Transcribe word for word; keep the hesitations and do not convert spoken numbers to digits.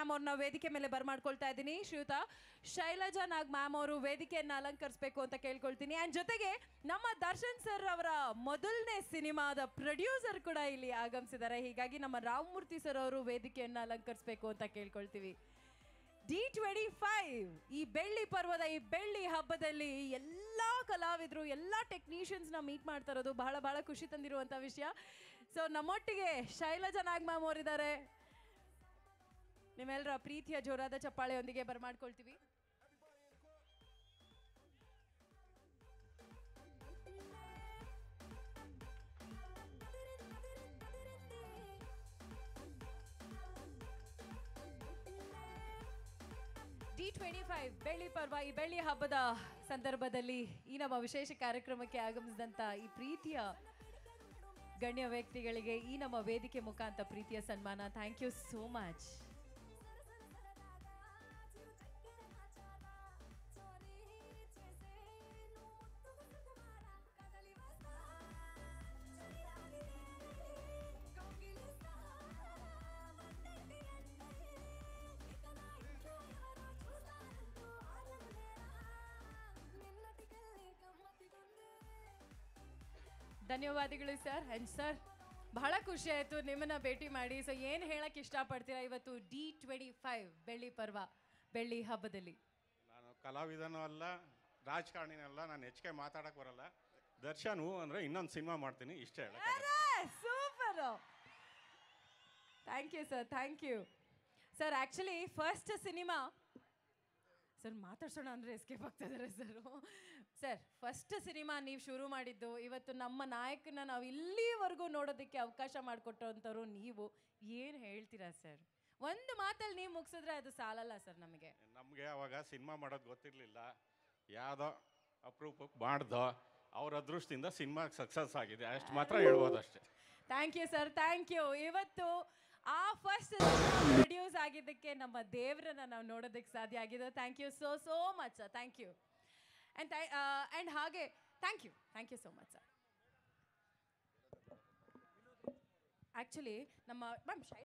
Ma'am ಅವ್ರನ್ನ ವೇದಿಕೆ ಮೇಲೆ ಬರ್ಮಾಡ್ಕೊಳ್ತಾ ಇದ್ದೀನಿ. ಶ್ರೀಯುತ ಶೈಲಜಾ ನಾಗ್ ಮ್ಯಾಮ್ ಅವರು ವೇದಿಕೆಯನ್ನು ಅಲಂಕರಿಸಬೇಕು ಅಂತ ಕೇಳ್ಕೊಳ್ತೀನಿ. ಆ್ಯಂಡ್ ಜೊತೆಗೆ ನಮ್ಮ ದರ್ಶನ್ ಸರ್ ಅವರ ಮೊದಲನೇ ಸಿನಿಮಾದ ಪ್ರೊಡ್ಯೂಸರ್ ಕೂಡ ಇಲ್ಲಿ ಆಗಮಿಸಿದ್ದಾರೆ. ಹೀಗಾಗಿ ನಮ್ಮ ರಾಮಮೂರ್ತಿ ಸರ್ ಅವರು ವೇದಿಕೆಯನ್ನು ಅಲಂಕರಿಸಬೇಕು ಅಂತ ಕೇಳ್ಕೊಳ್ತೀವಿ. ಡಿ ಟ್ವೆಂಟಿ ಫೈವ್ ಈ ಬೆಳ್ಳಿ ಪರ್ವದ ಈ ಬೆಳ್ಳಿ ಹಬ್ಬದಲ್ಲಿ ಎಲ್ಲ ಕಲಾವಿದರು ಎಲ್ಲ ಟೆಕ್ನಿಷಿಯನ್ಸ್ನ ಮೀಟ್ ಮಾಡ್ತಾ ಇರೋದು ಬಹಳ ಬಹಳ ಖುಷಿ ತಂದಿರುವಂಥ ವಿಷಯ. ಸೊ ನಮ್ಮೊಟ್ಟಿಗೆ ಶೈಲಜಾ ನಾಗ್ ಮ್ಯಾಮ್ ಅವರಿದ್ದಾರೆ. ನಿಮ್ಮೆಲ್ಲರ ಪ್ರೀತಿಯ ಜೋರಾದ ಚಪ್ಪಾಳೆಯೊಂದಿಗೆ ಬರಮಾಡ್ಕೊಳ್ತೀವಿ. ಡಿ ಟ್ವೆಂಟಿ ಫೈವ್ ಬೆಳ್ಳಿ ಪರ್ವ ಈ ಬೆಳ್ಳಿ ಹಬ್ಬದ ಸಂದರ್ಭದಲ್ಲಿ ಈ ನಮ್ಮ ವಿಶೇಷ ಕಾರ್ಯಕ್ರಮಕ್ಕೆ ಆಗಮಿಸಿದಂಥ ಈ ಪ್ರೀತಿಯ ಗಣ್ಯ ವ್ಯಕ್ತಿಗಳಿಗೆ ಈ ನಮ್ಮ ವೇದಿಕೆ ಮುಖಾಂತರ ಪ್ರೀತಿಯ ಸನ್ಮಾನ. Thank you so much. ಧನ್ಯವಾದಗಳು ಸರ್. ಆ್ಯಂಡ್ ಸರ್ ಬಹಳ ಖುಷಿ ಆಯಿತು ನಿಮ್ಮನ್ನು ಭೇಟಿ ಮಾಡಿ. ಸೊ ಏನು ಹೇಳಕ್ಕೆ ಇಷ್ಟಪಡ್ತೀರಾ ಇವತ್ತು ಡಿ ಟ್ವೆಂಟಿ ಫೈವ್ ಬೆಳ್ಳಿ ಪರ್ವ ಬೆಳ್ಳಿ ಹಬ್ಬದಲ್ಲಿ? ನಾನು ಕಲಾವಿದನೂ ಅಲ್ಲ, ರಾಜಕಾರಣಿನೂ ಅಲ್ಲ, ನಾನು ಹೆಚ್ಚಿಗೆ ಮಾತಾಡೋಕ್ಕೆ ಬರಲ್ಲ. ದರ್ಶನ್ ಹೂ ಅಂದರೆ ಇನ್ನೊಂದು ಸಿನಿಮಾ ಮಾಡ್ತೀನಿ, ಇಷ್ಟೇ ಹೇಳಕ್ಕೆ. Super, thank you sir, thank you sir. Actually first cinema sir ಮಾತಾಡ್ಸೋಣ ಅಂದರೆ ಎಸ್ಕೇಪ್ ಆಗ್ತಾ ಇದ್ದಾರೆ ಸರ್. ಸರ್ ಫಸ್ಟ್ ಸಿನಿಮಾ ನೀವು ಶುರು ಮಾಡಿದ್ದು, ಇವತ್ತು ನಮ್ಮ ನಾಯಕನ ನಾವು ಇಲ್ಲಿವರೆಗೂ ನೋಡೋದಕ್ಕೆ ಅವಕಾಶ ಮಾಡಿಕೊಟ್ಟಂಥವ್ರು ನೀವು. ಏನು ಹೇಳ್ತೀರಾ ಸರ್? ಒಂದು ಮಾತಲ್ಲಿ ನೀವು ಮುಗಿಸಿದ್ರೆ ಅದು ಸಾಲಲ್ಲ ಸರ್ ನಮಗೆ. ನಮಗೆ ಅವಾಗ ಸಿನಿಮಾ ಮಾಡೋದು ಗೊತ್ತಿರಲಿಲ್ಲ, ಯಾವುದೋ ಅಪ್ರೂಪಕ್ಕೆ ಮಾಡ್ದೋ ಅವ್ರ ಅದೃಷ್ಟದಿಂದ ಸಿನಿಮಾ ಸಕ್ಸಸ್ ಆಗಿದೆ, ಅಷ್ಟು ಮಾತ್ರ ಹೇಳ್ಬೋದು ಅಷ್ಟೇ. Thank you sir, thank you. ಇವತ್ತು ಆ ಫಸ್ಟ್ ಪ್ರೊಡ್ಯೂಸ್ ಆಗಿದ್ದಕ್ಕೆ ನಮ್ಮ ದೇವರನ್ನ ನಾವು ನೋಡೋದಕ್ಕೆ ಸಾಧ್ಯ ಆಗಿದೆ. Thank you so so much sir, thank you. And and ಹಾಗೆ thank you thank you so much sir. Actually ನಮ್ಮ ಮ್ಯಾಮ್